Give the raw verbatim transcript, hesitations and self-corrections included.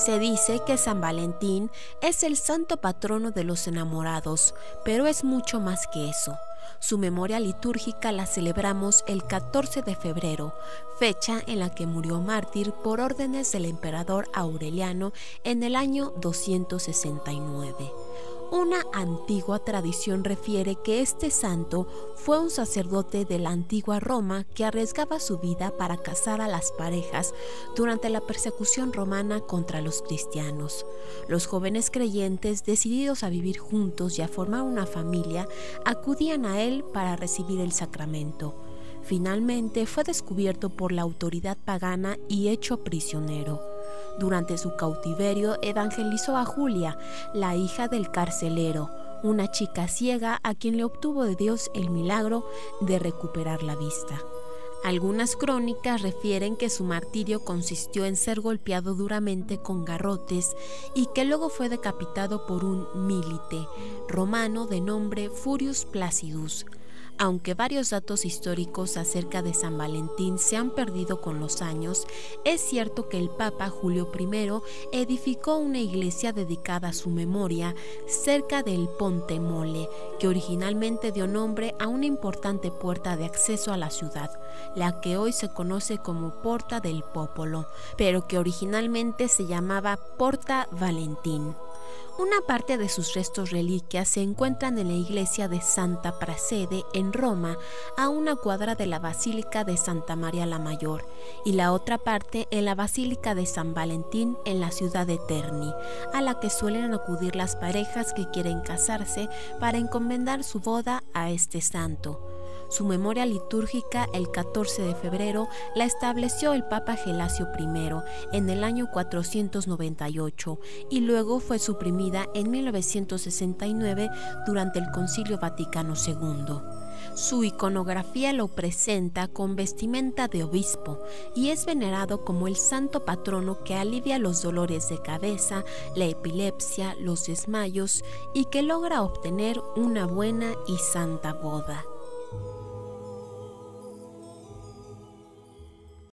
Se dice que San Valentín es el santo patrono de los enamorados, pero es mucho más que eso. Su memoria litúrgica la celebramos el catorce de febrero, fecha en la que murió mártir por órdenes del emperador Aureliano en el año doscientos sesenta y nueve. Una antigua tradición refiere que este santo fue un sacerdote de la antigua Roma que arriesgaba su vida para casar a las parejas durante la persecución romana contra los cristianos. Los jóvenes creyentes, decididos a vivir juntos y a formar una familia, acudían a él para recibir el sacramento. Finalmente fue descubierto por la autoridad pagana y hecho prisionero. Durante su cautiverio evangelizó a Julia, la hija del carcelero, una chica ciega a quien le obtuvo de Dios el milagro de recuperar la vista. Algunas crónicas refieren que su martirio consistió en ser golpeado duramente con garrotes y que luego fue decapitado por un milite romano de nombre Furius Placidus. Aunque varios datos históricos acerca de San Valentín se han perdido con los años, es cierto que el Papa Julio primero edificó una iglesia dedicada a su memoria cerca del Ponte Mole, que originalmente dio nombre a una importante puerta de acceso a la ciudad, la que hoy se conoce como Porta del Popolo, pero que originalmente se llamaba Porta Valentín. Una parte de sus restos reliquias se encuentran en la iglesia de Santa Prassede en Roma, a una cuadra de la Basílica de Santa María la Mayor, y la otra parte en la Basílica de San Valentín en la ciudad de Terni, a la que suelen acudir las parejas que quieren casarse para encomendar su boda a este santo. Su memoria litúrgica, el catorce de febrero, la estableció el Papa Gelasio primero en el año cuatrocientos noventa y ocho y luego fue suprimida en mil novecientos sesenta y nueve durante el Concilio Vaticano segundo. Su iconografía lo presenta con vestimenta de obispo y es venerado como el santo patrono que alivia los dolores de cabeza, la epilepsia, los desmayos y que logra obtener una buena y santa boda.